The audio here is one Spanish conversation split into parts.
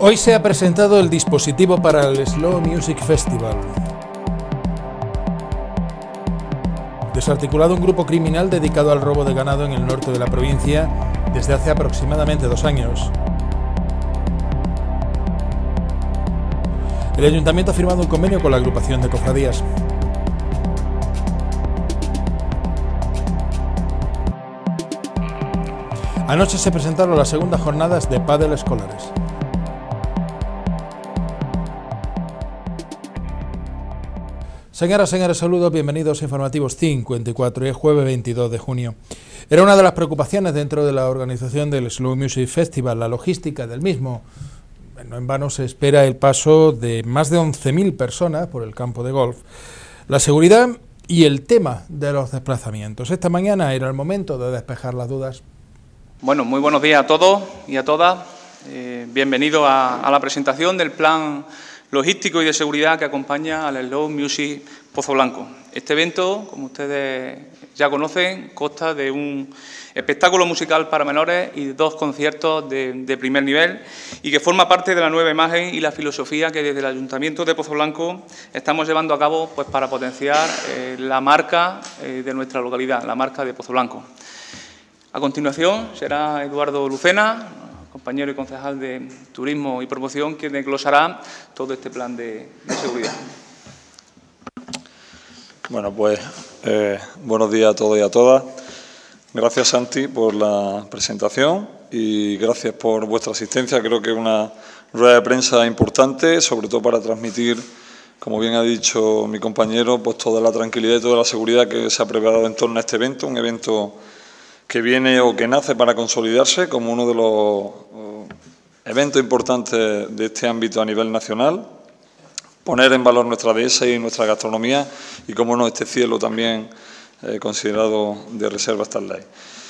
Hoy se ha presentado el dispositivo para el Slow Music Festival. Desarticulado un grupo criminal dedicado al robo de ganado en el norte de la provincia desde hace aproximadamente 2 años. El Ayuntamiento ha firmado un convenio con la agrupación de cofradías. Anoche se presentaron las segundas jornadas de pádel escolares. Señoras, señores, saludos, bienvenidos a Informativos 54, es jueves 22 de junio. Era una de las preocupaciones dentro de la organización del Slow Music Festival, la logística del mismo. No en vano se espera el paso de más de 11.000 personas por el campo de golf, la seguridad y el tema de los desplazamientos. Esta mañana era el momento de despejar las dudas. Bueno, muy buenos días a todos y a todas. Bienvenidos a la presentación del plan logístico y de seguridad que acompaña al Slow Music Pozoblanco. Este evento, como ustedes ya conocen, consta de un espectáculo musical para menores y 2 conciertos de primer nivel y que forma parte de la nueva imagen y la filosofía que desde el Ayuntamiento de Pozoblanco estamos llevando a cabo pues, para potenciar la marca de nuestra localidad, la marca de Pozoblanco. A continuación será Eduardo Lucena, compañero y concejal de Turismo y Promoción, quien desglosará todo este plan de seguridad. Bueno, pues buenos días a todos y a todas. Gracias, Santi, por la presentación y gracias por vuestra asistencia. Creo que es una rueda de prensa importante, sobre todo para transmitir, como bien ha dicho mi compañero, pues toda la tranquilidad y toda la seguridad que se ha preparado en torno a este evento, un evento que viene o que nace para consolidarse como uno de los eventos importantes de este ámbito a nivel nacional, poner en valor nuestra dehesa y nuestra gastronomía y, como no, este cielo también considerado de reserva Starlight.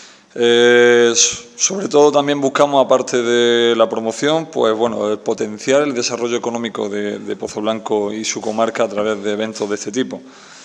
Sobre todo también buscamos, aparte de la promoción, pues bueno, potenciar el desarrollo económico de Pozoblanco y su comarca a través de eventos de este tipo.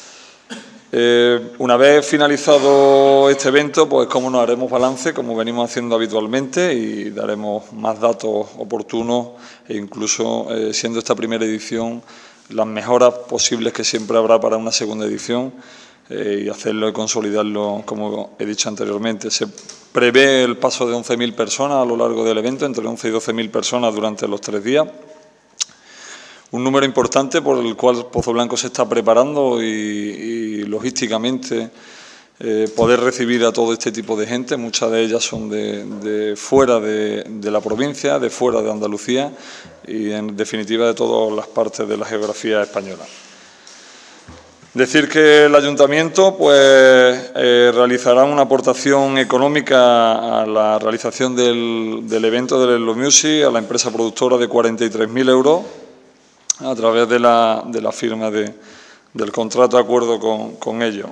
Una vez finalizado este evento, pues como nos haremos balance, como venimos haciendo habitualmente, y daremos más datos oportunos e incluso, siendo esta primera edición, las mejoras posibles que siempre habrá para una segunda edición y hacerlo y consolidarlo, como he dicho anteriormente. Se prevé el paso de 11.000 personas a lo largo del evento, entre 11 y 12.000 personas durante los 3 días. Un número importante por el cual Pozoblanco se está preparando y logísticamente poder recibir a todo este tipo de gente. Muchas de ellas son de fuera de la provincia, de fuera de Andalucía y, en definitiva, de todas las partes de la geografía española. Decir que el Ayuntamiento pues, realizará una aportación económica a la realización del evento del Slow Music, a la empresa productora, de 43.000 euros, a través de la firma del contrato de acuerdo con ellos.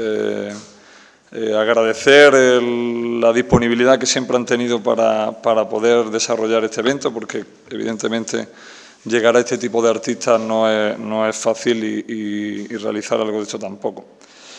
Agradecer la disponibilidad que siempre han tenido para poder desarrollar este evento, porque evidentemente llegar a este tipo de artistas no es fácil y realizar algo de esto tampoco.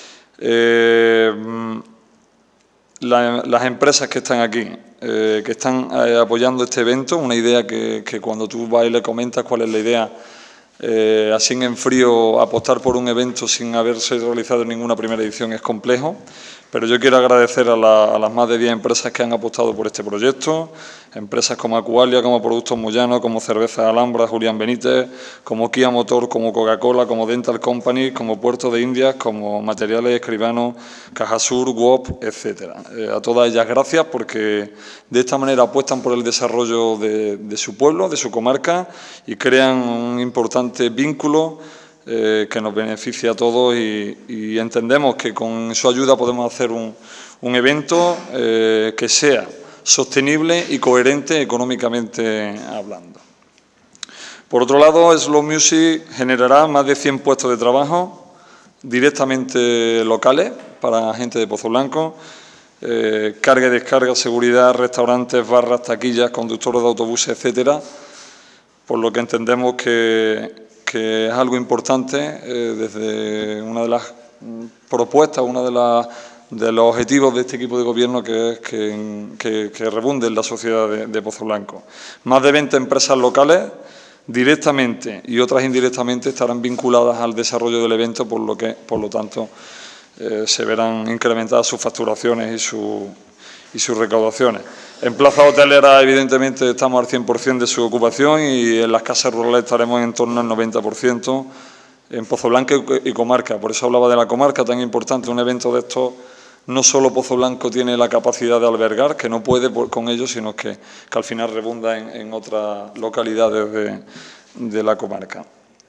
Las empresas que están aquí, que están apoyando este evento, una idea que cuando tú vas y le comentas cuál es la idea, así en frío, apostar por un evento sin haberse realizado ninguna primera edición es complejo, pero yo quiero agradecer a las más de 10 empresas que han apostado por este proyecto, empresas como Acualia, como Productos Moyano, como Cerveza Alhambra, Julián Benítez, como Kia Motor, como Coca-Cola, como Dental Company, como Puerto de Indias, como Materiales Escribano, Cajasur, WOP, etcétera. A todas ellas gracias, porque de esta manera apuestan por el desarrollo de su pueblo, de su comarca, y crean un importante vínculo que nos beneficia a todos y entendemos que con su ayuda podemos hacer un evento que sea sostenible y coherente económicamente hablando. Por otro lado, Slow Music generará más de 100 puestos de trabajo directamente locales para gente de Pozoblanco, carga y descarga, seguridad, restaurantes, barras, taquillas, conductores de autobuses, etcétera, por lo que entendemos que es algo importante desde una de las propuestas, una de las los objetivos de este equipo de gobierno, que es que rebunde en la sociedad de Pozoblanco. Más de 20 empresas locales directamente y otras indirectamente estarán vinculadas al desarrollo del evento, por lo tanto se verán incrementadas sus facturaciones y sus recaudaciones. En plaza hotelera, evidentemente, estamos al 100% de su ocupación, y en las casas rurales estaremos en torno al 90%, en Pozoblanco y comarca. Por eso hablaba de la comarca, tan importante. Un evento de estos, no solo Pozoblanco tiene la capacidad de albergar, que no puede con ello, sino que al final rebunda en otras localidades de la comarca.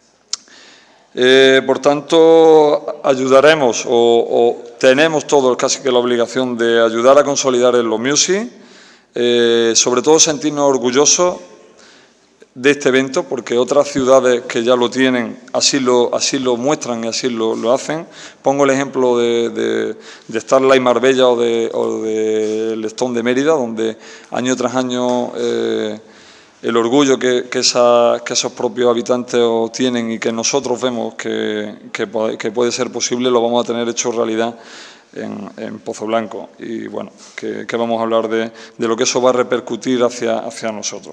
Por tanto, ayudaremos o tenemos todos casi que la obligación de ayudar a consolidar el Slow Music, sobre todo sentirnos orgullosos de este evento, porque otras ciudades que ya lo tienen así lo muestran y así lo hacen. Pongo el ejemplo de Starlight Marbella o del Stone de Mérida, donde año tras año el orgullo que esos propios habitantes tienen y que nosotros vemos que puede ser posible, lo vamos a tener hecho realidad en Pozoblanco. Y bueno, que vamos a hablar de lo que eso va a repercutir hacia nosotros.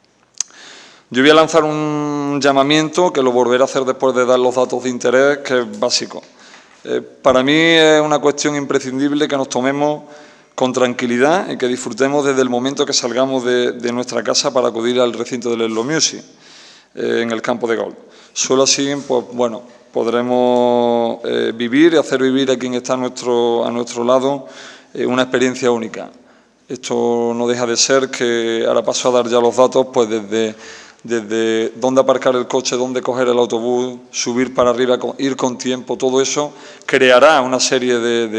Yo voy a lanzar un llamamiento, que lo volveré a hacer después de dar los datos de interés, que es básico. Para mí es una cuestión imprescindible que nos tomemos con tranquilidad y que disfrutemos desde el momento que salgamos de nuestra casa para acudir al recinto del Slow Music en el campo de golf. Solo así, pues bueno, podremos vivir y hacer vivir a quien está a nuestro lado una experiencia única. Esto no deja de ser que, ahora paso a dar ya los datos, pues desde dónde aparcar el coche, dónde coger el autobús, subir para arriba, ir con tiempo, todo eso creará una serie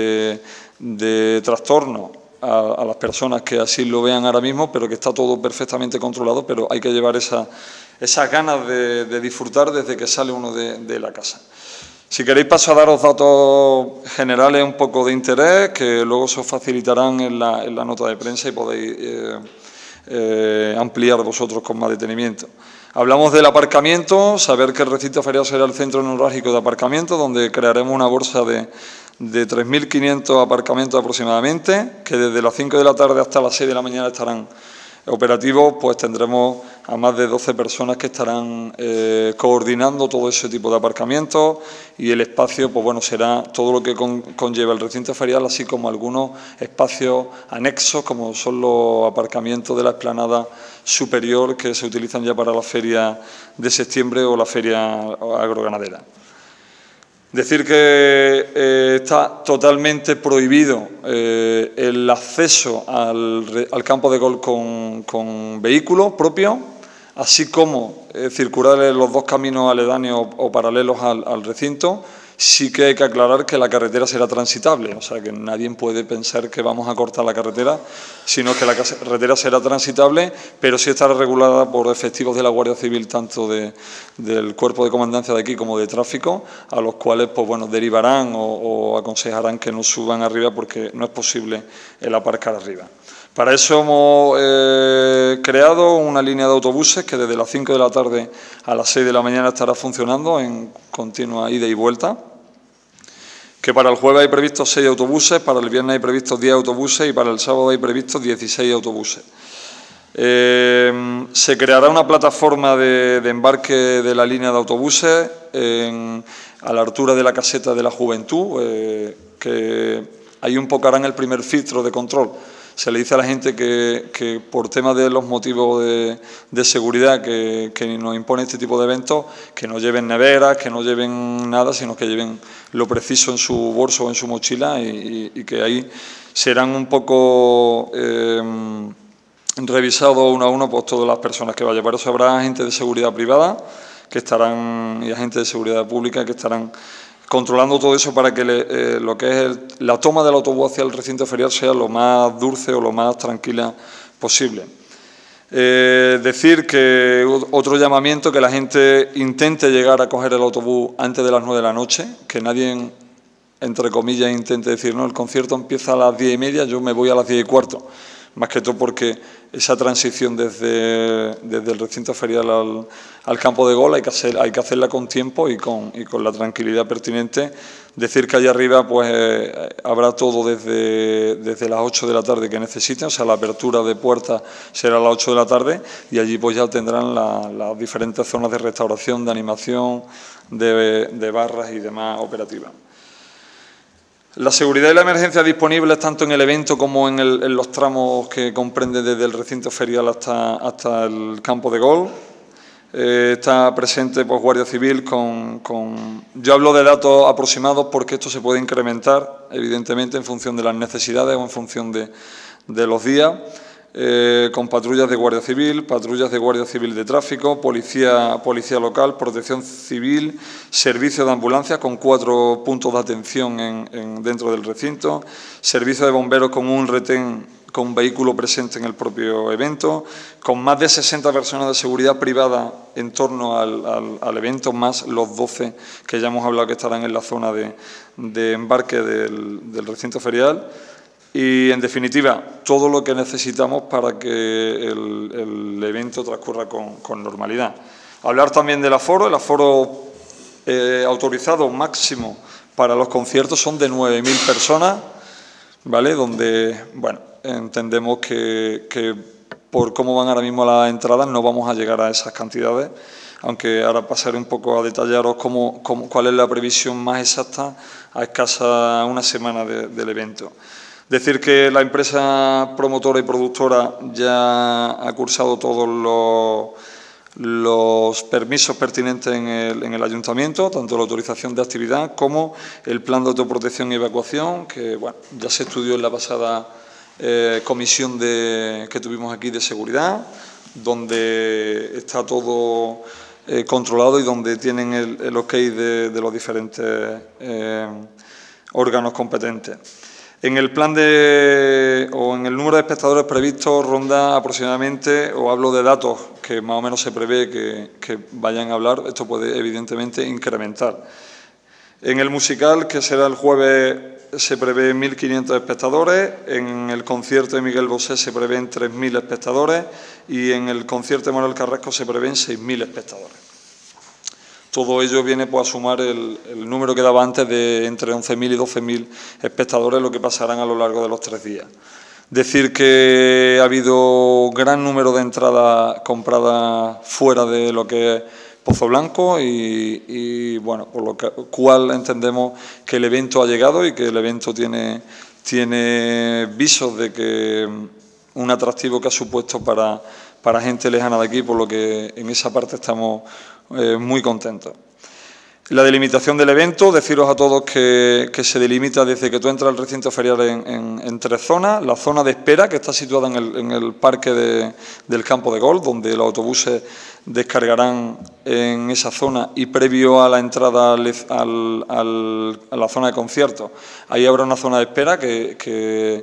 de trastornos a las personas que así lo vean ahora mismo, pero que está todo perfectamente controlado, pero hay que llevar esas ganas de disfrutar desde que sale uno de la casa. Si queréis paso a daros datos generales un poco de interés, que luego se os facilitarán en la nota de prensa y podéis ampliar vosotros con más detenimiento. Hablamos del aparcamiento, saber que el recinto ferial será el centro neurálgico de aparcamiento, donde crearemos una bolsa de 3.500 aparcamientos aproximadamente, que desde las 5 de la tarde hasta las 6 de la mañana estarán operativos. Pues tendremos a más de 12 personas que estarán coordinando todo ese tipo de aparcamientos, y el espacio, pues bueno, será todo lo que conlleva el recinto ferial, así como algunos espacios anexos, como son los aparcamientos de la explanada superior, que se utilizan ya para la feria de septiembre o la feria agroganadera. Decir que está totalmente prohibido el acceso al campo de golf con vehículos propios, así como circular en los dos caminos aledaños o paralelos al recinto. Sí que hay que aclarar que la carretera será transitable, o sea que nadie puede pensar que vamos a cortar la carretera, sino que la carretera será transitable, pero sí estará regulada por efectivos de la Guardia Civil, tanto del cuerpo de comandancia de aquí como de tráfico, a los cuales pues bueno, derivarán o aconsejarán que no suban arriba, porque no es posible el aparcar arriba. Para eso hemos creado una línea de autobuses que desde las 5 de la tarde a las 6 de la mañana estará funcionando en continua ida y vuelta, que para el jueves hay previstos 6 autobuses, para el viernes hay previstos 10 autobuses y para el sábado hay previstos 16 autobuses. Se creará una plataforma de embarque de la línea de autobuses a la altura de la caseta de la Juventud, que ahí un poco harán el primer filtro de control. Se le dice a la gente que por tema de los motivos de seguridad que nos impone este tipo de eventos, que no lleven neveras, que no lleven nada, sino que lleven lo preciso en su bolso o en su mochila, y que ahí serán un poco revisados uno a uno pues todas las personas que vayan. Para eso habrá agentes de seguridad privada que estarán y agentes de seguridad pública que estarán controlando todo eso para que lo que es la toma del autobús hacia el recinto ferial sea lo más dulce o lo más tranquila posible. Decir que otro llamamiento, que la gente intente llegar a coger el autobús antes de las 9 de la noche, que nadie, entre comillas, intente decir, no, el concierto empieza a las 10:30, yo me voy a las 10:15. más que todo porque esa transición desde el recinto ferial al campo de golf hay que hacerla con tiempo y con la tranquilidad pertinente. Decir que allá arriba pues habrá todo desde las 8 de la tarde que necesiten, o sea, la apertura de puertas será a las 8 de la tarde y allí pues ya tendrán las diferentes zonas de restauración, de animación, de barras y demás operativas. La seguridad y la emergencia disponibles tanto en el evento como en los tramos que comprende desde el recinto ferial hasta el campo de golf. Está presente pues, Guardia Civil Yo hablo de datos aproximados porque esto se puede incrementar, evidentemente, en función de las necesidades o en función de los días. Con patrullas de Guardia Civil, patrullas de Guardia Civil de Tráfico, policía local, protección civil, servicio de ambulancia con 4 puntos de atención dentro del recinto, servicio de bomberos con un retén con vehículo presente en el propio evento, con más de 60 personas de seguridad privada en torno al evento, más los 12 que ya hemos hablado que estarán en la zona de embarque del recinto ferial. Y, en definitiva, todo lo que necesitamos para que el evento transcurra con normalidad. Hablar también del aforo. El aforo autorizado máximo para los conciertos son de 9.000 personas, ¿vale? Donde, bueno, entendemos que por cómo van ahora mismo las entradas no vamos a llegar a esas cantidades, aunque ahora pasaré un poco a detallaros cuál es la previsión más exacta a escasa una semana del evento. Decir que la empresa promotora y productora ya ha cursado todos los permisos pertinentes en el ayuntamiento, tanto la autorización de actividad como el plan de autoprotección y evacuación, que bueno, ya se estudió en la pasada comisión que tuvimos aquí de seguridad, donde está todo controlado y donde tienen el ok de los diferentes órganos competentes. En el plan o en el número de espectadores previsto ronda aproximadamente, o hablo de datos que más o menos se prevé que vayan a hablar, esto puede evidentemente incrementar. En el musical, que será el jueves, se prevé 1.500 espectadores, en el concierto de Miguel Bosé se prevén 3.000 espectadores y en el concierto de Manuel Carrasco se prevén 6.000 espectadores. Todo ello viene pues, a sumar el número que daba antes de entre 11.000 y 12.000 espectadores, lo que pasarán a lo largo de los 3 días. Decir que ha habido gran número de entradas compradas fuera de lo que es Pozoblanco y bueno, por lo cual entendemos que el evento ha llegado y que el evento tiene visos de que un atractivo que ha supuesto para gente lejana de aquí, por lo que en esa parte estamos muy contentos. La delimitación del evento, deciros a todos que se delimita desde que tú entras al recinto ferial en 3 zonas. La zona de espera, que está situada en el parque del campo de golf, donde los autobuses descargarán en esa zona y previo a la entrada a la zona de conciertos, ahí habrá una zona de espera que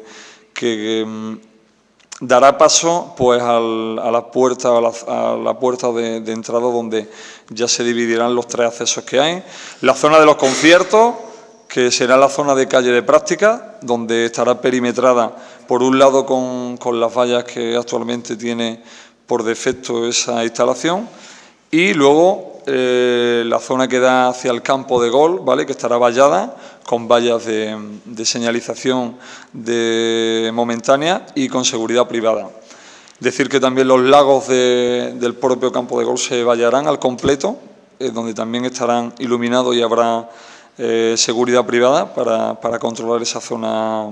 dará paso pues, a la puerta de entrada donde ya se dividirán los 3 accesos que hay. La zona de los conciertos, que será la zona de calle de práctica, donde estará perimetrada por un lado con las vallas que actualmente tiene por defecto esa instalación y luego la zona que da hacia el campo de golf, ¿vale? Que estará vallada con vallas de señalización momentánea y con seguridad privada. Decir que también los lagos del propio campo de golf se vallarán al completo, donde también estarán iluminados y habrá seguridad privada para controlar esa zona.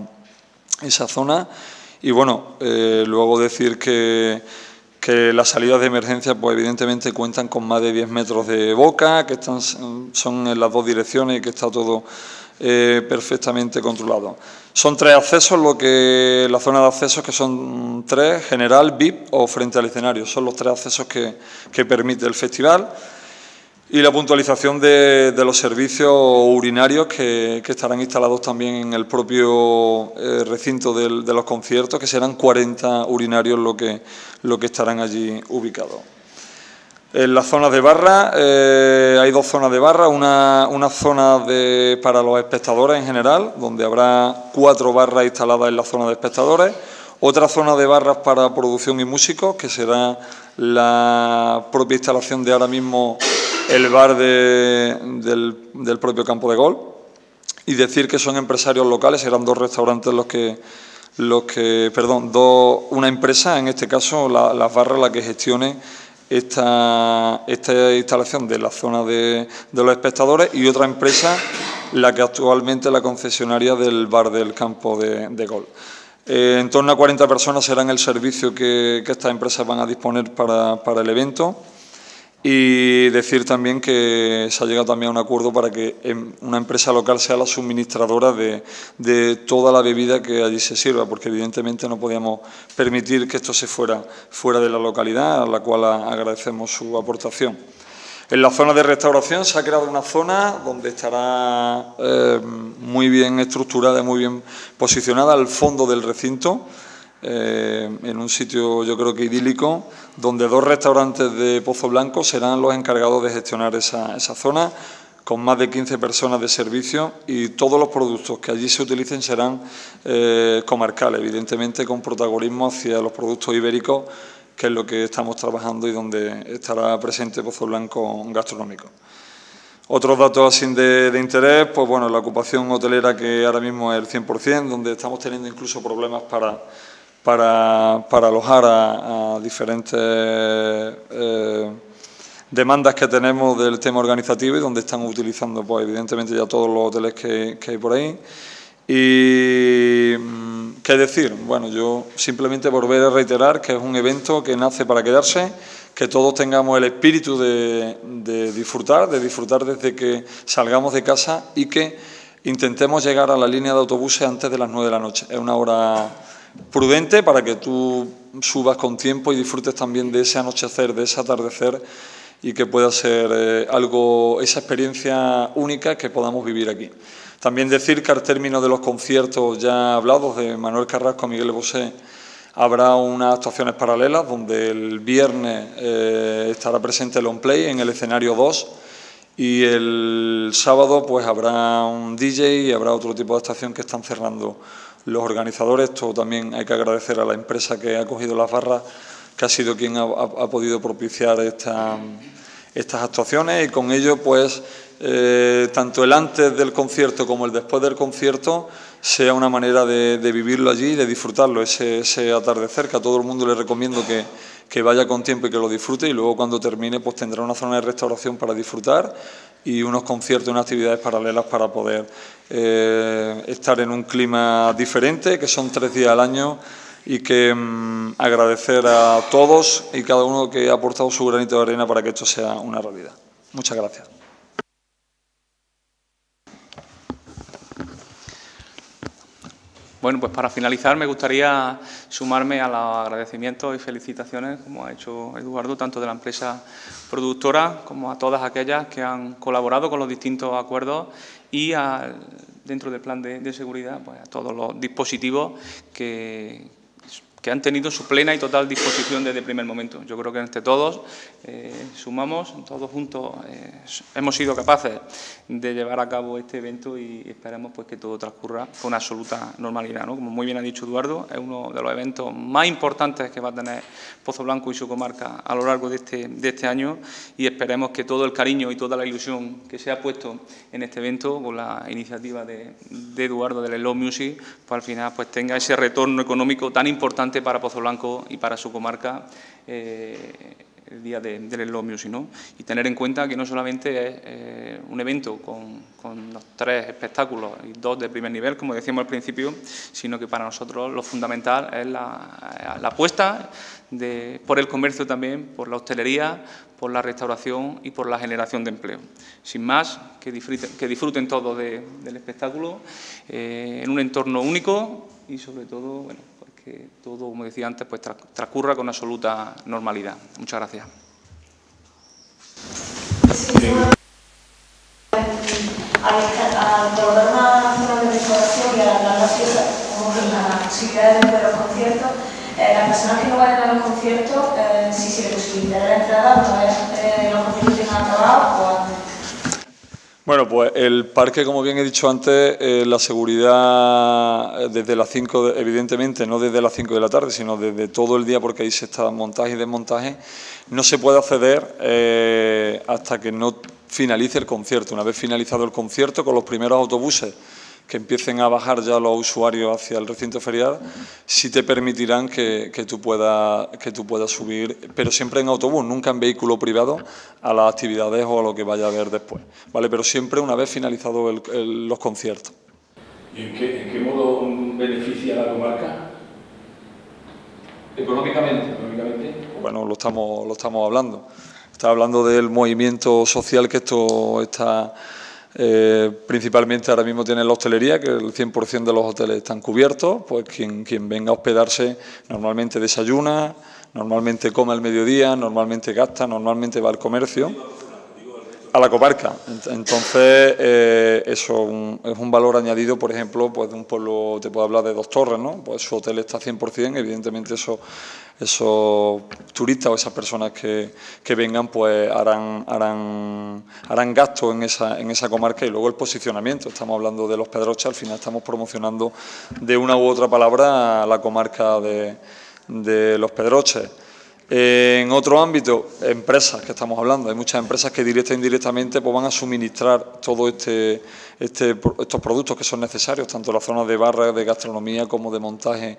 Y bueno, luego decir que las salidas de emergencia pues evidentemente cuentan con más de 10 metros de boca, que son en las 2 direcciones y que está todo perfectamente controlado. Son 3 accesos, la zona de accesos que son 3, general, VIP o frente al escenario. Son los 3 accesos que permite el festival. Y la puntualización de los servicios urinarios que estarán instalados también en el propio recinto de los conciertos, que serán 40 urinarios lo que estarán allí ubicados. En las zonas de barra, hay 2 zonas de barra, una zona para los espectadores en general, donde habrá 4 barras instaladas en la zona de espectadores, Otra zona de barras para producción y músicos, que será la propia instalación de ahora mismo el bar del propio campo de golf. Y decir que son empresarios locales, serán dos restaurantes una empresa, en este caso Las Barras, la que gestione esta instalación de la zona de los espectadores, y otra empresa la que actualmente es la concesionaria del bar del campo de golf. En torno a 40 personas serán el servicio que estas empresas van a disponer para el evento. Y decir también que se ha llegado también a un acuerdo para que una empresa local sea la suministradora de toda la bebida que allí se sirva, porque evidentemente no podíamos permitir que esto se fuera de la localidad, a la cual agradecemos su aportación. En la zona de restauración se ha creado una zona donde estará muy bien estructurada, muy bien posicionada al fondo del recinto, en un sitio yo creo que idílico, donde dos restaurantes de Pozo Blanco serán los encargados de gestionar esa zona, con más de 15 personas de servicio, y todos los productos que allí se utilicen serán comarcales, evidentemente con protagonismo hacia los productos ibéricos, que es lo que estamos trabajando y donde estará presente Pozo Blanco gastronómico. Otros datos así de interés, pues bueno, la ocupación hotelera, que ahora mismo es el 100%, donde estamos teniendo incluso problemas para alojar a diferentes demandas que tenemos del tema organizativo, y donde están utilizando, pues evidentemente, ya todos los hoteles que hay por ahí. Y ¿qué decir? Bueno, yo simplemente volver a reiterar que es un evento que nace para quedarse, que todos tengamos el espíritu de disfrutar desde que salgamos de casa, y que intentemos llegar a la línea de autobuses antes de las 9 de la noche. Es una hora prudente para que tú subas con tiempo y disfrutes también de ese anochecer, de ese atardecer, y que pueda ser esa experiencia única que podamos vivir aquí. También decir que al término de los conciertos ya hablados de Manuel Carrasco, Miguel Bosé, habrá unas actuaciones paralelas, donde el viernes estará presente el On Play en el escenario 2, y el sábado pues habrá un DJ y habrá otro tipo de actuación que están cerrando los organizadores. Esto también hay que agradecer a la empresa que ha cogido Las Barras, que ha sido quien ha podido propiciar estas actuaciones, y con ello pues tanto el antes del concierto como el después del concierto sea una manera de vivirlo allí y de disfrutarlo, ese atardecer, que a todo el mundo le recomiendo que vaya con tiempo y que lo disfrute, y luego cuando termine pues tendrá una zona de restauración para disfrutar y unos conciertos y unas actividades paralelas para poder estar en un clima diferente, que son 3 días al año, y que agradecer a todos y cada uno que ha aportado su granito de arena para que esto sea una realidad. Muchas gracias. Bueno, pues para finalizar me gustaría sumarme a los agradecimientos y felicitaciones, como ha hecho Eduardo, tanto de la empresa productora como a todas aquellas que han colaborado con los distintos acuerdos, y dentro del plan de seguridad, pues a todos los dispositivos que han tenido su plena y total disposición desde el primer momento. Yo creo que entre todos sumamos, todos juntos hemos sido capaces de llevar a cabo este evento, y esperamos pues que todo transcurra con absoluta normalidad, ¿no? Como muy bien ha dicho Eduardo, es uno de los eventos más importantes que va a tener Pozo Blanco y su comarca a lo largo de este año, y esperemos que todo el cariño y toda la ilusión que se ha puesto en este evento, con la iniciativa de Eduardo del Slow Music, pues al final pues tenga ese retorno económico tan importante para Pozo Blanco y para su comarca el día del Slow Music, ¿no? Y tener en cuenta que no solamente es un evento con los 3 espectáculos y 2 de primer nivel, como decíamos al principio, sino que para nosotros lo fundamental es la apuesta por el comercio también, por la hostelería, por la restauración y por la generación de empleo. Sin más, que disfruten todos del espectáculo en un entorno único, y sobre todo, bueno, que todo, como decía antes, pues transcurra con absoluta normalidad. Muchas gracias. Al colocar una zona de restauración y alargar las fiestas, como las posibilidades de los conciertos, las personas que no vayan a los conciertos, si se les posibilita la entrada, una vez los conciertos tengan acabado, o antes. Bueno, pues el parque, como bien he dicho antes, la seguridad desde las 5, evidentemente no desde las 5 de la tarde, sino desde todo el día, porque ahí se está montaje y desmontaje, no se puede acceder hasta que no finalice el concierto. Una vez finalizado el concierto, con los primeros autobuses que empiecen a bajar ya los usuarios hacia el recinto ferial, sí te permitirán que tú puedas subir, pero siempre en autobús, nunca en vehículo privado, a las actividades o a lo que vaya a haber después, ¿vale? Pero siempre una vez finalizados los conciertos. ¿Y en qué modo beneficia a la comarca? Económicamente. Bueno, lo estamos hablando. Está hablando del movimiento social que esto está... principalmente ahora mismo tiene la hostelería, que el 100% de los hoteles están cubiertos, pues quien venga a hospedarse normalmente desayuna, normalmente come al mediodía, normalmente gasta, normalmente va al comercio, a la comarca. Entonces eso es un valor añadido, por ejemplo, pues de un pueblo, te puedo hablar de Dos Torres, ¿no? Pues su hotel está 100%, evidentemente esos turistas o esas personas que vengan pues harán gasto en esa comarca. Y luego el posicionamiento, estamos hablando de Los Pedroches, al final estamos promocionando de una u otra palabra a la comarca de Los Pedroches. En otro ámbito, empresas que estamos hablando, hay muchas empresas que directa e indirectamente pues van a suministrar todos estos productos que son necesarios, tanto en la zona de barra, de gastronomía, como de montaje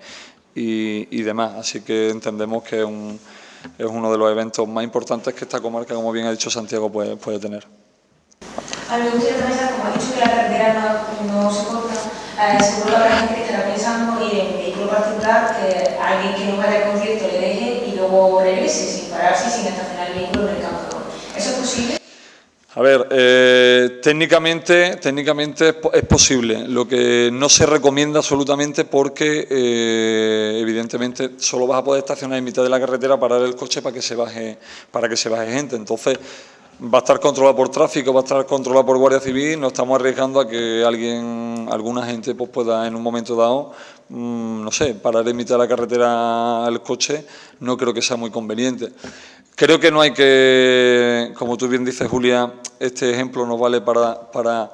y demás. Así que entendemos que es uno de los eventos más importantes que esta comarca, como bien ha dicho Santiago, puede tener. A mí me gustaría también saber, como ha dicho que la carretera no se corta, seguro que habrá gente que estará pensando ir en vehículo particular, que alguien que no vaya al concierto le deje y luego regrese sin pararse, sin estacionar el vehículo en el campo. ¿Eso es posible? A ver, técnicamente es posible. Lo que no se recomienda absolutamente, porque evidentemente solo vas a poder estacionar en mitad de la carretera, parar el coche para que se baje gente. Entonces va a estar controlado por tráfico, va a estar controlado por Guardia Civil. Nos estamos arriesgando a que alguna gente pues pueda en un momento dado, no sé, parar en mitad de la carretera el coche. No creo que sea muy conveniente. Creo que no hay que, como tú bien dices, Julia, este ejemplo nos vale para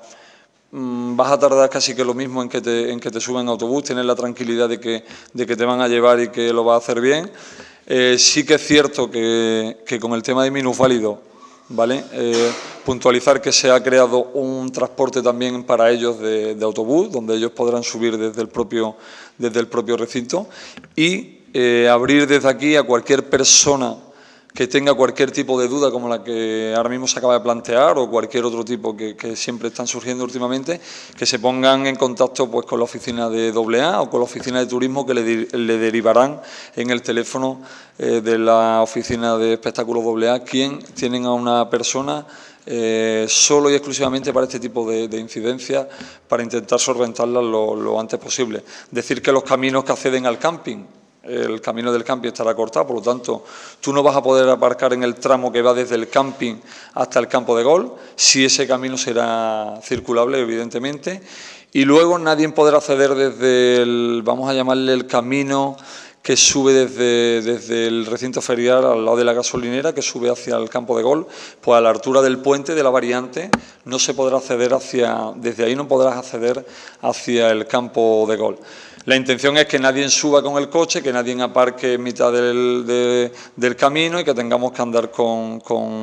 vas a tardar casi que lo mismo en que te suban en autobús, tienes la tranquilidad de que te van a llevar y que lo vas a hacer bien. Sí que es cierto que con el tema de minusválidos, ¿vale? Puntualizar que se ha creado un transporte también para ellos de autobús, donde ellos podrán subir desde el propio recinto, y abrir desde aquí a cualquier persona que tenga cualquier tipo de duda, como la que ahora mismo se acaba de plantear, o cualquier otro tipo que siempre están surgiendo últimamente, que se pongan en contacto pues con la oficina de AA o con la oficina de turismo, que le derivarán en el teléfono de la oficina de espectáculos AA, quien tienen a una persona solo y exclusivamente para este tipo de incidencias, para intentar solventarlas lo antes posible. Decir que los caminos que acceden al camping, el camino del camping estará cortado, por lo tanto, tú no vas a poder aparcar en el tramo que va desde el camping hasta el campo de golf, si ese camino será circulable, evidentemente, y luego nadie podrá acceder desde vamos a llamarle el camino que sube desde el recinto ferial al lado de la gasolinera, que sube hacia el campo de golf, pues a la altura del puente de la variante no se podrá acceder desde ahí no podrás acceder hacia el campo de golf. La intención es que nadie suba con el coche, que nadie aparque en mitad del camino y que tengamos que andar con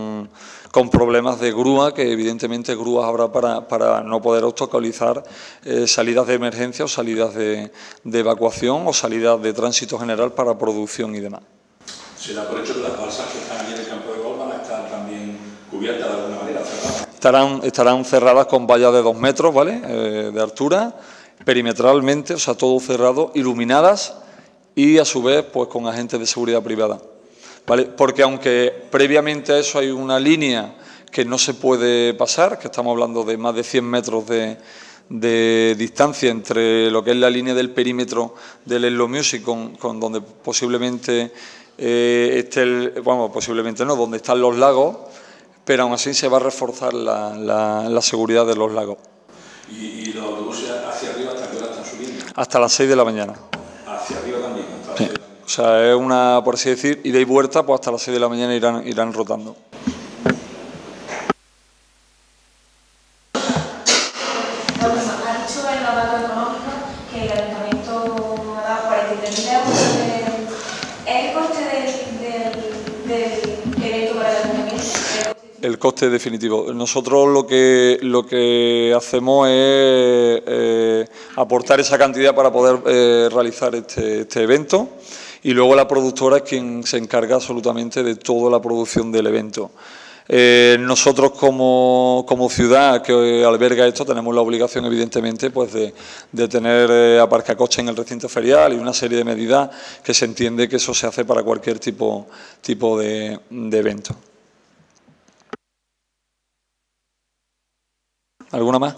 problemas de grúa, que evidentemente grúas habrá para no poder obstaculizar salidas de emergencia o salidas de evacuación o salidas de tránsito general para producción y demás. ¿Se da por hecho que las balsas que están allí en el campo de golf van a estar también cubiertas de alguna manera, cerradas? Estarán cerradas con vallas de 2 metros, ¿vale? De altura, perimetralmente, o sea, todo cerrado, iluminadas y a su vez pues con agentes de seguridad privada, ¿vale? Porque aunque previamente a eso hay una línea que no se puede pasar, que estamos hablando de más de 100 metros de distancia entre lo que es la línea del perímetro del Slow Music con donde posiblemente posiblemente no, donde están los lagos, pero aún así se va a reforzar la seguridad de los lagos. ¿Y los autobuses hacia arriba hasta qué hora están subiendo? Hasta las 6 de la mañana. ¿Hacia arriba también? Sí. O sea, es una, por así decir, ida y vuelta, pues hasta las 6 de la mañana irán rotando. ¿Es el coste del evento para el ayuntamiento? El coste definitivo. Nosotros lo que hacemos es aportar esa cantidad para poder realizar este evento, y luego la productora es quien se encarga absolutamente de toda la producción del evento. Nosotros como ciudad que alberga esto tenemos la obligación, evidentemente, pues de tener aparcacoches en el recinto ferial y una serie de medidas que se entiende que eso se hace para cualquier tipo de evento. ¿Alguna más?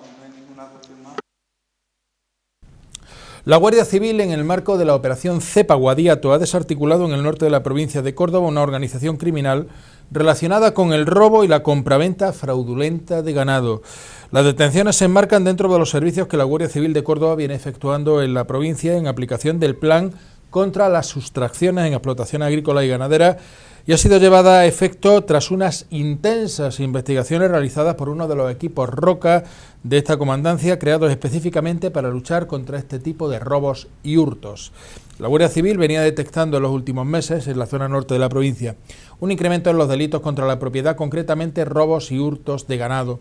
La Guardia Civil, en el marco de la operación Cepa Guadiato, ha desarticulado en el norte de la provincia de Córdoba una organización criminal relacionada con el robo y la compraventa fraudulenta de ganado. Las detenciones se enmarcan dentro de los servicios que la Guardia Civil de Córdoba viene efectuando en la provincia en aplicación del plan contra las sustracciones en explotación agrícola y ganadera, y ha sido llevada a efecto tras unas intensas investigaciones realizadas por uno de los equipos Roca de esta comandancia, creados específicamente para luchar contra este tipo de robos y hurtos. La Guardia Civil venía detectando en los últimos meses, en la zona norte de la provincia, un incremento en los delitos contra la propiedad, concretamente robos y hurtos de ganado.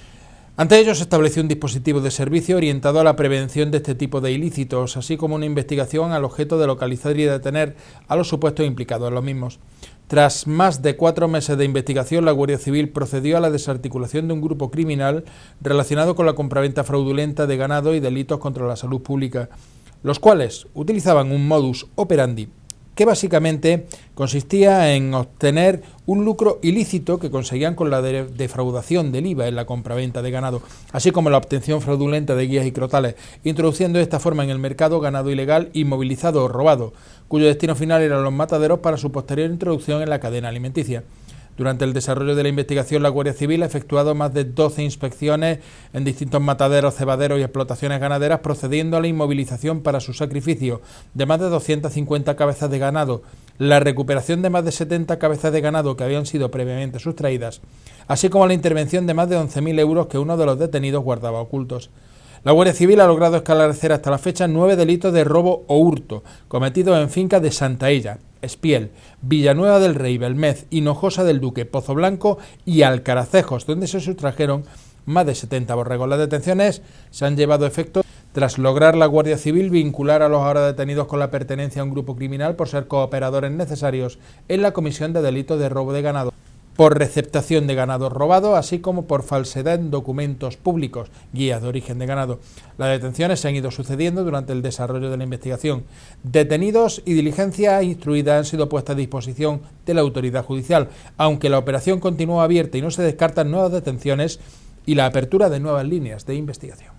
Ante ello se estableció un dispositivo de servicio orientado a la prevención de este tipo de ilícitos, así como una investigación al objeto de localizar y detener a los supuestos implicados en los mismos. Tras más de 4 meses de investigación, la Guardia Civil procedió a la desarticulación de un grupo criminal relacionado con la compraventa fraudulenta de ganado y delitos contra la salud pública, los cuales utilizaban un modus operandi que básicamente consistía en obtener un lucro ilícito que conseguían con la defraudación del IVA en la compraventa de ganado, así como la obtención fraudulenta de guías y crotales, introduciendo de esta forma en el mercado ganado ilegal, inmovilizado o robado, cuyo destino final eran los mataderos para su posterior introducción en la cadena alimenticia. Durante el desarrollo de la investigación, la Guardia Civil ha efectuado más de 12 inspecciones en distintos mataderos, cebaderos y explotaciones ganaderas, procediendo a la inmovilización para su sacrificio de más de 250 cabezas de ganado, la recuperación de más de 70 cabezas de ganado que habían sido previamente sustraídas, así como la intervención de más de 11.000 euros que uno de los detenidos guardaba ocultos. La Guardia Civil ha logrado esclarecer hasta la fecha 9 delitos de robo o hurto cometidos en fincas de Santaella, Espiel, Villanueva del Rey, Belmez, Hinojosa del Duque, Pozoblanco y Alcaracejos, donde se sustrajeron más de 70 borregos. Las detenciones se han llevado a efecto tras lograr la Guardia Civil vincular a los ahora detenidos con la pertenencia a un grupo criminal por ser cooperadores necesarios en la comisión de delitos de robo de ganado, por receptación de ganado robado, así como por falsedad en documentos públicos, guías de origen de ganado. Las detenciones se han ido sucediendo durante el desarrollo de la investigación. Detenidos y diligencias instruidas han sido puestas a disposición de la autoridad judicial, aunque la operación continúa abierta y no se descartan nuevas detenciones y la apertura de nuevas líneas de investigación.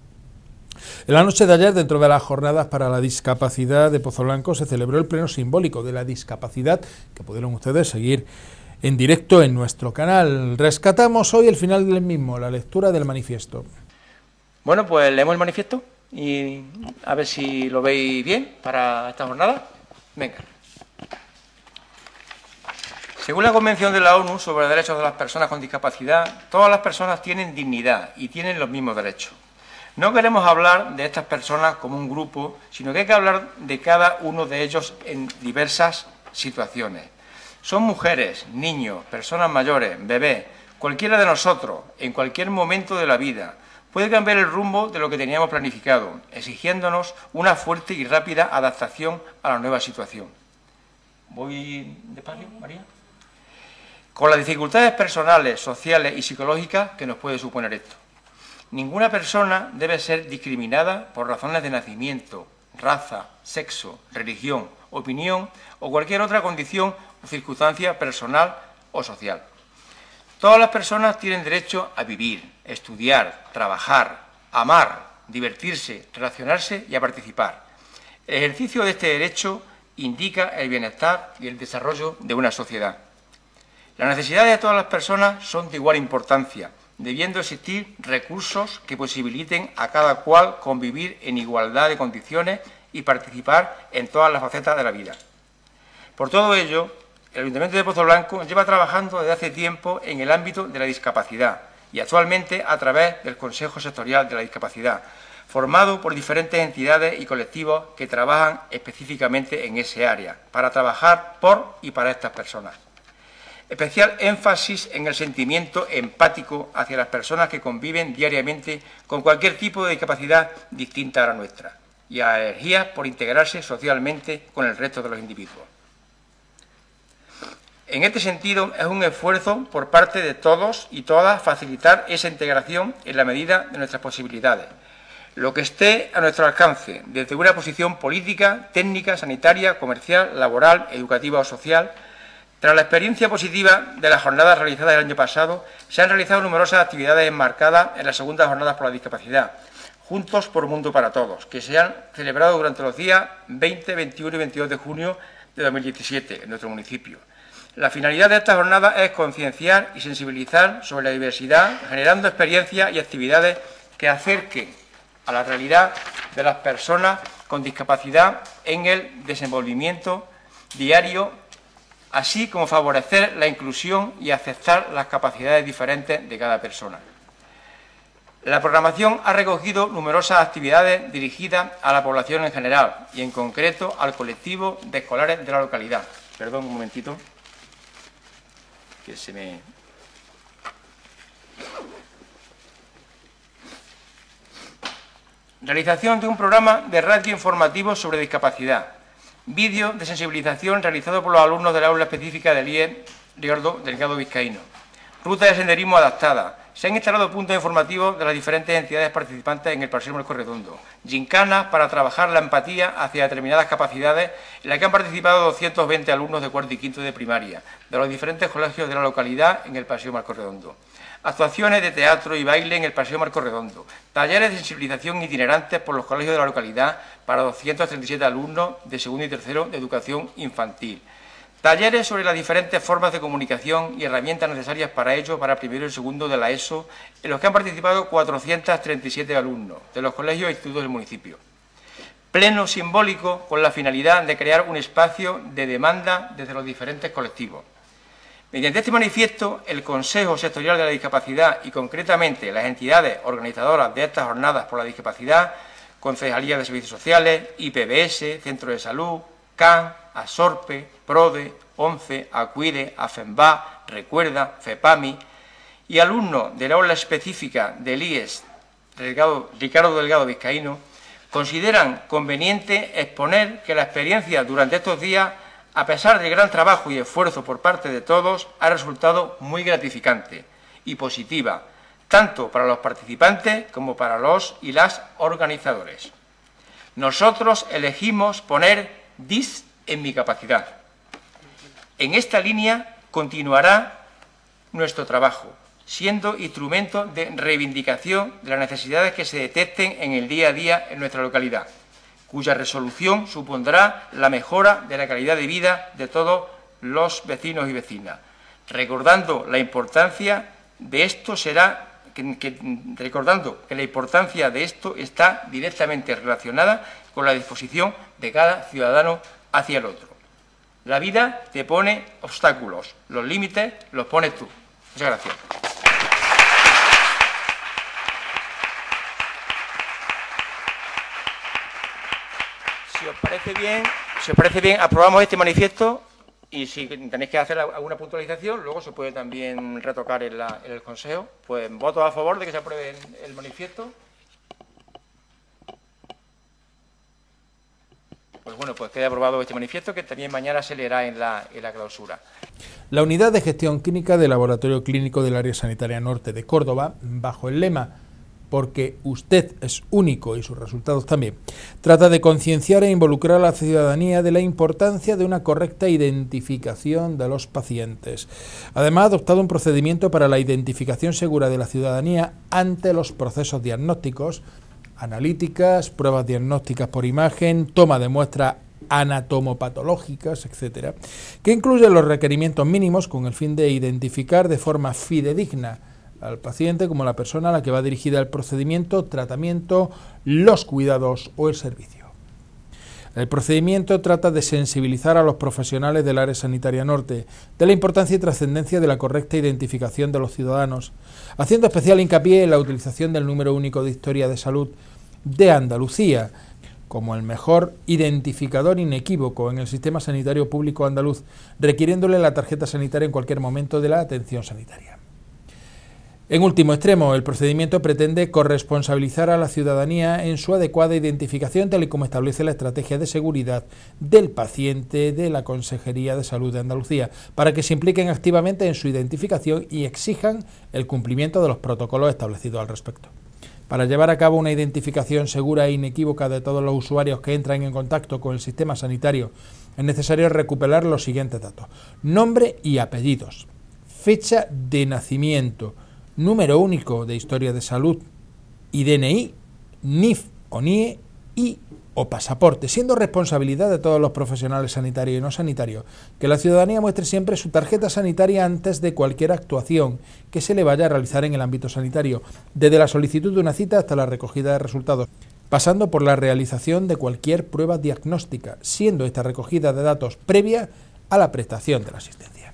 En la noche de ayer, dentro de las jornadas para la discapacidad de Pozoblanco, se celebró el pleno simbólico de la discapacidad, que pudieron ustedes seguir en directo en nuestro canal. Rescatamos hoy el final del mismo, la lectura del manifiesto. Bueno, pues leemos el manifiesto y a ver si lo veis bien para esta jornada. Venga. Según la Convención de la ONU sobre los derechos de las personas con discapacidad, todas las personas tienen dignidad y tienen los mismos derechos. No queremos hablar de estas personas como un grupo, sino que hay que hablar de cada uno de ellos en diversas situaciones. Son mujeres, niños, personas mayores, bebés, cualquiera de nosotros, en cualquier momento de la vida, puede cambiar el rumbo de lo que teníamos planificado, exigiéndonos una fuerte y rápida adaptación a la nueva situación. ¿Voy despacio, María? Con las dificultades personales, sociales y psicológicas que nos puede suponer esto. Ninguna persona debe ser discriminada por razones de nacimiento, raza, sexo, religión, opinión o cualquier otra condición o circunstancia personal o social. Todas las personas tienen derecho a vivir, estudiar, trabajar, amar, divertirse, relacionarse y a participar. El ejercicio de este derecho indica el bienestar y el desarrollo de una sociedad. Las necesidades de todas las personas son de igual importancia, debiendo existir recursos que posibiliten a cada cual convivir en igualdad de condiciones y participar en todas las facetas de la vida. Por todo ello, el Ayuntamiento de Pozoblanco lleva trabajando desde hace tiempo en el ámbito de la discapacidad y actualmente a través del Consejo Sectorial de la Discapacidad, formado por diferentes entidades y colectivos que trabajan específicamente en ese área, para trabajar por y para estas personas. Especial énfasis en el sentimiento empático hacia las personas que conviven diariamente con cualquier tipo de discapacidad distinta a la nuestra, y a energías por integrarse socialmente con el resto de los individuos. En este sentido, es un esfuerzo por parte de todos y todas facilitar esa integración en la medida de nuestras posibilidades, lo que esté a nuestro alcance, desde una posición política, técnica, sanitaria, comercial, laboral, educativa o social. Tras la experiencia positiva de las jornadas realizadas el año pasado, se han realizado numerosas actividades enmarcadas en las segundas jornadas por la discapacidad, Juntos por un Mundo para Todos, que se han celebrado durante los días 20, 21 y 22 de junio de 2017 en nuestro municipio. La finalidad de esta jornada es concienciar y sensibilizar sobre la diversidad, generando experiencias y actividades que acerquen a la realidad de las personas con discapacidad en el desenvolvimiento diario, así como favorecer la inclusión y aceptar las capacidades diferentes de cada persona. La programación ha recogido numerosas actividades dirigidas a la población en general y, en concreto, al colectivo de escolares de la localidad. Perdón, un momentito, que se me... Realización de un programa de radio informativo sobre discapacidad. Vídeo de sensibilización realizado por los alumnos del aula específica del IE Riordo Delgado Vizcaíno. Ruta de senderismo adaptada. Se han instalado puntos informativos de las diferentes entidades participantes en el Paseo Marcos Redondo. Gincanas para trabajar la empatía hacia determinadas capacidades, en la que han participado 220 alumnos de cuarto y quinto de primaria, de los diferentes colegios de la localidad en el Paseo Marcos Redondo. Actuaciones de teatro y baile en el Paseo Marcos Redondo. Talleres de sensibilización itinerantes por los colegios de la localidad para 237 alumnos de segundo y tercero de educación infantil. Talleres sobre las diferentes formas de comunicación y herramientas necesarias para ello para primero y segundo de la ESO, en los que han participado 437 alumnos de los colegios e institutos del municipio. Pleno simbólico con la finalidad de crear un espacio de demanda desde los diferentes colectivos. Mediante este manifiesto, el Consejo Sectorial de la Discapacidad y, concretamente, las entidades organizadoras de estas jornadas por la discapacidad, Concejalía de Servicios Sociales, IPBS, Centro de Salud, CAN, ASORPE, PRODE, ONCE, ACUIDE, AFEMBA, Recuerda, FEPAMI y alumnos de la aula específica del IES Ricardo Delgado Vizcaíno, consideran conveniente exponer que la experiencia durante estos días, a pesar del gran trabajo y esfuerzo por parte de todos, ha resultado muy gratificante y positiva, tanto para los participantes como para los y las organizadores. Nosotros elegimos poner DIS en mi capacidad. En esta línea continuará nuestro trabajo, siendo instrumento de reivindicación de las necesidades que se detecten en el día a día en nuestra localidad, cuya resolución supondrá la mejora de la calidad de vida de todos los vecinos y vecinas. Recordando la importancia de esto recordando que la importancia de esto está directamente relacionada con la disposición de cada ciudadano hacia el otro. La vida te pone obstáculos, los límites los pones tú. Muchas gracias. Si os parece bien, aprobamos este manifiesto y si tenéis que hacer alguna puntualización, luego se puede también retocar en el Consejo. Pues votos a favor de que se apruebe el manifiesto. Pues bueno, pues queda aprobado este manifiesto, que también mañana se leerá en la clausura. La Unidad de Gestión Clínica del Laboratorio Clínico del Área Sanitaria Norte de Córdoba, bajo el lema "Porque usted es único y sus resultados también", trata de concienciar e involucrar a la ciudadanía de la importancia de una correcta identificación de los pacientes. Además, ha adoptado un procedimiento para la identificación segura de la ciudadanía ante los procesos diagnósticos, analíticas, pruebas diagnósticas por imagen, toma de muestras anatomopatológicas, etcétera, que incluyen los requerimientos mínimos con el fin de identificar de forma fidedigna al paciente como la persona a la que va dirigida el procedimiento, tratamiento, los cuidados o el servicio. El procedimiento trata de sensibilizar a los profesionales del área sanitaria norte de la importancia y trascendencia de la correcta identificación de los ciudadanos, haciendo especial hincapié en la utilización del número único de historia de salud de Andalucía, como el mejor identificador inequívoco en el sistema sanitario público andaluz, requiriéndole la tarjeta sanitaria en cualquier momento de la atención sanitaria. En último extremo, el procedimiento pretende corresponsabilizar a la ciudadanía en su adecuada identificación, tal y como establece la estrategia de seguridad del paciente de la Consejería de Salud de Andalucía, para que se impliquen activamente en su identificación y exijan el cumplimiento de los protocolos establecidos al respecto. Para llevar a cabo una identificación segura e inequívoca de todos los usuarios que entran en contacto con el sistema sanitario, es necesario recuperar los siguientes datos: nombre y apellidos, fecha de nacimiento, número único de historia de salud y DNI, NIF o NIE y o pasaporte, siendo responsabilidad de todos los profesionales sanitarios y no sanitarios que la ciudadanía muestre siempre su tarjeta sanitaria antes de cualquier actuación que se le vaya a realizar en el ámbito sanitario, desde la solicitud de una cita hasta la recogida de resultados, pasando por la realización de cualquier prueba diagnóstica, siendo esta recogida de datos previa a la prestación de la asistencia.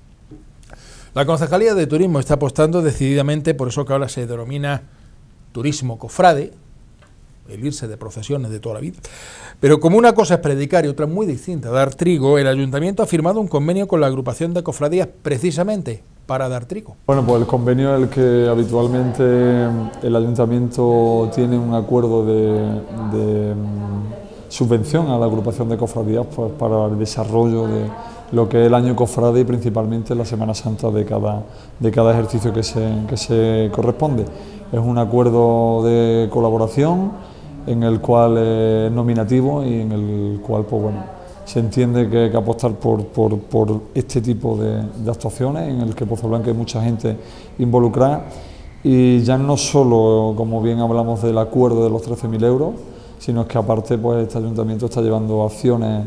La Concejalía de Turismo está apostando decididamente por eso que ahora se denomina turismo cofrade, el irse de procesiones de toda la vida. Pero como una cosa es predicar y otra muy distinta, dar trigo, el Ayuntamiento ha firmado un convenio con la agrupación de cofradías precisamente para dar trigo. Bueno, pues el convenio es el que habitualmente el Ayuntamiento tiene un acuerdo de subvención a la agrupación de cofradías, pues, para el desarrollo de lo que es el año cofrade y principalmente la Semana Santa de cada ejercicio que se corresponde. Es un acuerdo de colaboración en el cual es nominativo y en el cual, pues bueno, se entiende que hay que apostar por este tipo de actuaciones, en el que Pozo Blanco hay mucha gente involucrada, y ya no solo, como bien hablamos, del acuerdo de los 13.000 euros, sino que aparte, pues este ayuntamiento está llevando acciones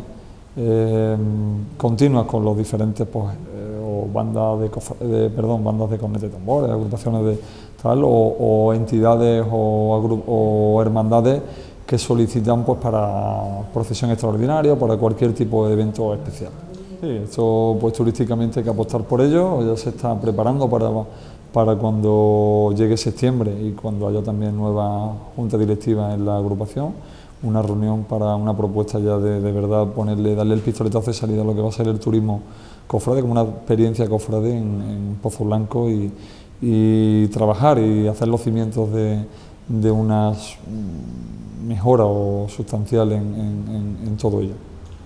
continuas con los diferentes, pues, bandas de cornetas y tambores, agrupaciones de tal, o entidades o hermandades que solicitan, pues, para procesión extraordinaria, para cualquier tipo de evento especial. Sí, esto, pues, turísticamente hay que apostar por ello. Ya se está preparando para cuando llegue septiembre y cuando haya también nueva junta directiva en la agrupación, una reunión para una propuesta ya de verdad darle el pistoletazo de salida a lo que va a ser el turismo cofrade, como una experiencia cofrade en Pozo Blanco, y trabajar y hacer los cimientos de una mejora sustancial en todo ello.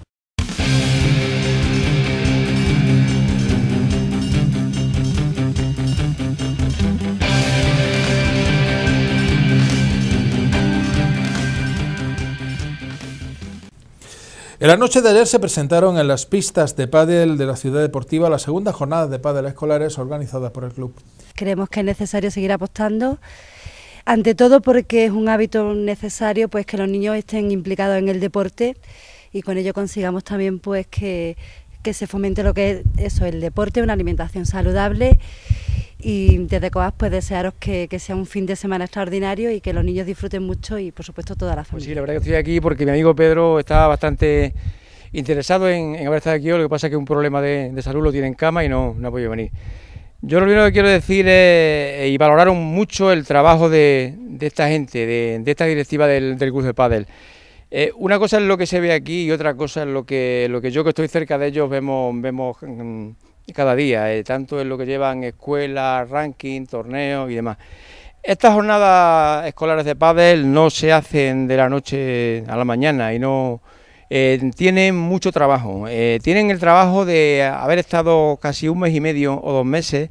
En la noche de ayer se presentaron en las pistas de pádel de la ciudad deportiva las segundas jornadas de pádel escolares organizadas por el club. Creemos que es necesario seguir apostando, ante todo porque es un hábito necesario, pues, que los niños estén implicados en el deporte y con ello consigamos también, pues, que se fomente lo que es eso, el deporte, una alimentación saludable. Y desde COAS, pues, desearos que sea un fin de semana extraordinario y que los niños disfruten mucho y, por supuesto, toda la familia. Pues sí, la verdad que estoy aquí porque mi amigo Pedro está bastante interesado en haber estado aquí. Lo que pasa es que un problema de salud lo tiene en cama y no ha podido venir. Yo lo primero que quiero decir es, y valoraron mucho el trabajo de esta gente, de esta directiva del club de pádel. Una cosa es lo que se ve aquí y otra cosa es lo que yo, que estoy cerca de ellos, vemos cada día, tanto en lo que llevan escuelas, ranking, torneos y demás. Estas jornadas escolares de pádel no se hacen de la noche a la mañana y no tienen mucho trabajo. Tienen el trabajo de haber estado casi 1 mes y medio o 2 meses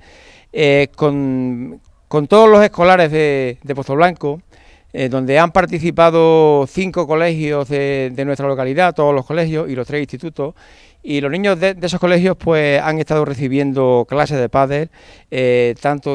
con todos los escolares de Pozo Blanco, donde han participado 5 colegios de nuestra localidad, todos los colegios y los 3 institutos. Y los niños de esos colegios, pues, han estado recibiendo clases de pádel, tanto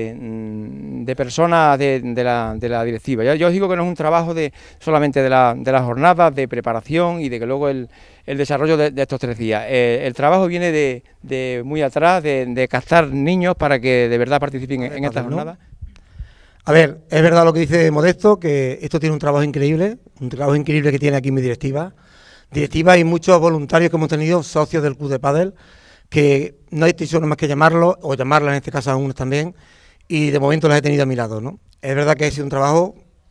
de personas de la directiva. Yo os digo que no es un trabajo solamente de las jornadas de preparación y de que luego el desarrollo de estos 3 días. El trabajo viene de muy atrás, de captar niños para que de verdad participen en estas jornadas. A ver, es verdad lo que dice Modesto, que esto tiene un trabajo increíble que tiene aquí mi directiva y muchos voluntarios que hemos tenido, socios del club de pádel, que no hay decisión más que llamarlos, o llamarlas en este caso a unos también, y de momento las he tenido a mi lado, ¿no? Es verdad que ha sido un trabajo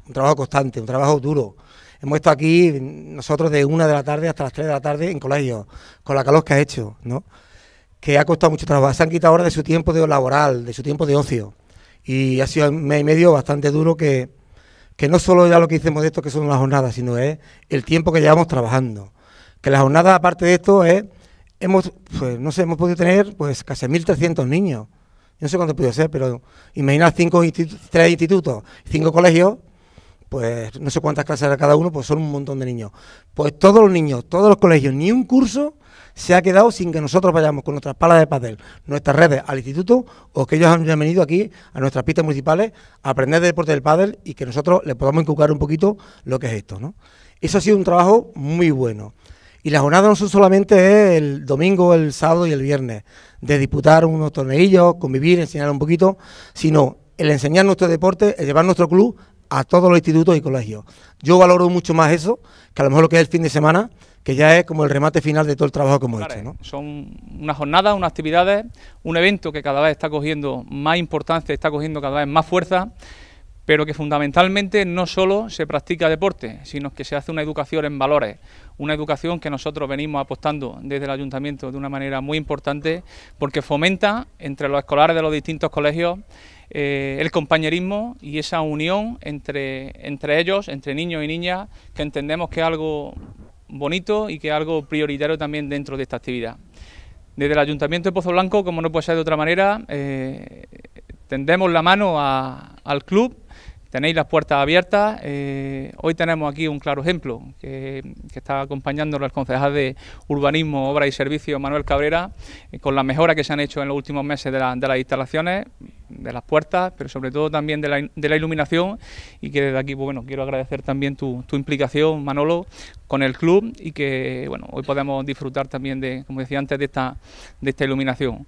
un trabajo constante, un trabajo duro. Hemos estado aquí nosotros de 1 de la tarde hasta las 3 de la tarde en colegios, con la calor que ha hecho, ¿no? Que ha costado mucho trabajo. Se han quitado horas de su tiempo de laboral, de su tiempo de ocio. Y ha sido un mes y medio bastante duro que no solo ya lo que hicimos de esto, que son las jornadas, sino es el tiempo que llevamos trabajando. Que las jornadas, aparte de esto, hemos podido tener pues casi 1.300 niños. Yo no sé cuánto puede ser, pero imaginar 3 institutos, 5 colegios, pues no sé cuántas clases de cada uno, pues son un montón de niños. Pues todos los niños, todos los colegios, ni un curso se ha quedado sin que nosotros vayamos con nuestras palas de pádel, nuestras redes al instituto, o que ellos han venido aquí a nuestras pistas municipales a aprender de deporte del pádel y que nosotros les podamos inculcar un poquito lo que es esto, ¿no? Eso ha sido un trabajo muy bueno. Y las jornadas no son solamente el domingo, el sábado y el viernes, de disputar unos torneillos, convivir, enseñar un poquito, sino el enseñar nuestro deporte, el llevar nuestro club a todos los institutos y colegios. Yo valoro mucho más eso que a lo mejor lo que es el fin de semana, que ya es como el remate final de todo el trabajo que hemos hecho, ¿no? Son unas jornadas, unas actividades, un evento que cada vez está cogiendo más importancia, está cogiendo cada vez más fuerza, pero que fundamentalmente no solo se practica deporte, sino que se hace una educación en valores, una educación que nosotros venimos apostando desde el Ayuntamiento de una manera muy importante, porque fomenta entre los escolares de los distintos colegios el compañerismo y esa unión entre ellos, entre niños y niñas, que entendemos que es algo bonito y que es algo prioritario también dentro de esta actividad. Desde el Ayuntamiento de Pozoblanco, como no puede ser de otra manera, tendemos la mano al club. Tenéis las puertas abiertas. Hoy tenemos aquí un claro ejemplo que está acompañándonos el concejal de Urbanismo, Obras y Servicios, Manuel Cabrera, con las mejoras que se han hecho en los últimos meses de las instalaciones, de las puertas, pero sobre todo también de la iluminación, y que desde aquí, pues, bueno, quiero agradecer también tu implicación, Manolo, con el club, y que bueno, hoy podemos disfrutar también de, como decía antes, de esta iluminación.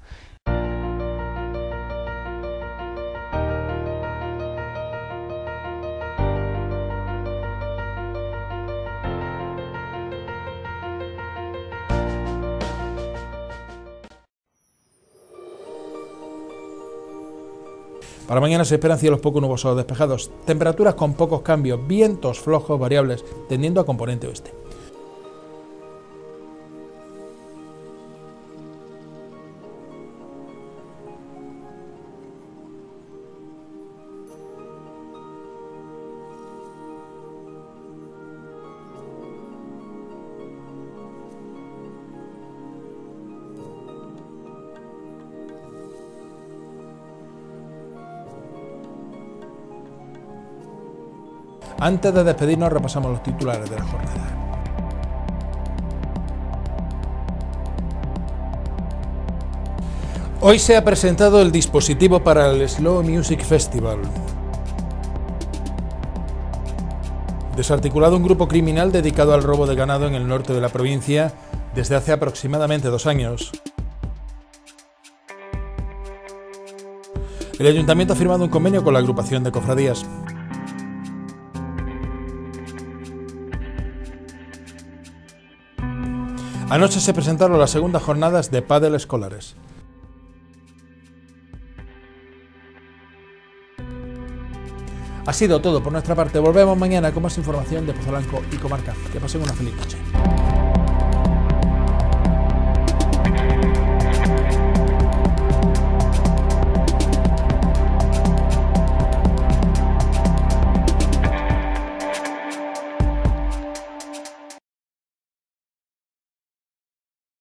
Para mañana se esperan cielos poco nubosos o despejados, temperaturas con pocos cambios, vientos flojos variables, tendiendo a componente oeste. Antes de despedirnos, repasamos los titulares de la jornada. Hoy se ha presentado el dispositivo para el Slow Music Festival. Desarticulado un grupo criminal dedicado al robo de ganado en el norte de la provincia desde hace aproximadamente 2 años. El Ayuntamiento ha firmado un convenio con la agrupación de cofradías. Anoche se presentaron las segundas jornadas de pádel escolares. Ha sido todo por nuestra parte. Volvemos mañana con más información de Pozoblanco y comarca. Que pasen una feliz noche.